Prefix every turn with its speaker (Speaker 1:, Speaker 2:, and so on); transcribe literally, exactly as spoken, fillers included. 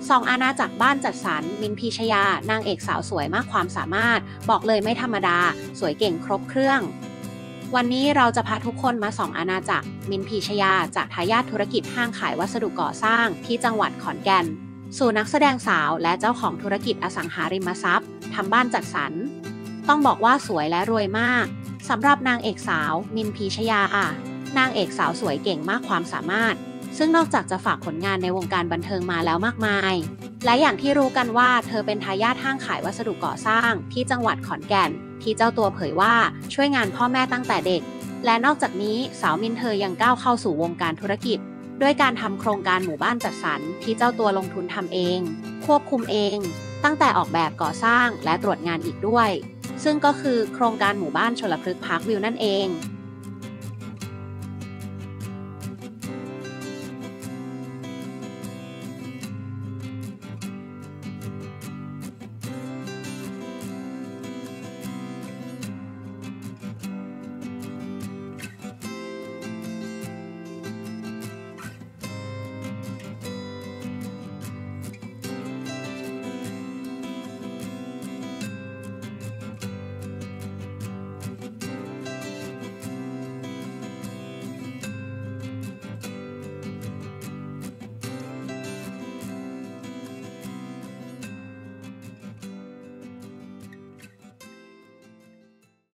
Speaker 1: สองอาณาจักรบ้านจัดสรรมินพีชยานางเอกสาวสวยมากความสามารถบอกเลยไม่ธรรมดาสวยเก่งครบเครื่องวันนี้เราจะพาทุกคนมาส่องอาณาจักรมินพีชยาจากทายาทธุรกิจห้างขายวัสดุก่อสร้างที่จังหวัดขอนแก่นสู่นักแสดงสาวและเจ้าของธุรกิจอสังหาริมทรัพย์ทำบ้านจัดสรรต้องบอกว่าสวยและรวยมากสำหรับนางเอกสาวมินพีชยานางเอกสาวสวยเก่งมากความสามารถซึ่งนอกจากจะฝากผลงานในวงการบันเทิงมาแล้วมากมายและอย่างที่รู้กันว่าเธอเป็นทายาทห้างขายวัสดุก่อสร้างที่จังหวัดขอนแก่นที่เจ้าตัวเผยว่าช่วยงานพ่อแม่ตั้งแต่เด็กและนอกจากนี้สาวมินเธอยังก้าวเข้าสู่วงการธุรกิจด้วยการทำโครงการหมู่บ้านจัดสรรที่เจ้าตัวลงทุนทำเองควบคุมเองตั้งแต่ออกแบบก่อสร้างและตรวจงานอีกด้วยซึ่งก็คือโครงการหมู่บ้านชลพฤกษ์พาร์ควิวนั่นเอง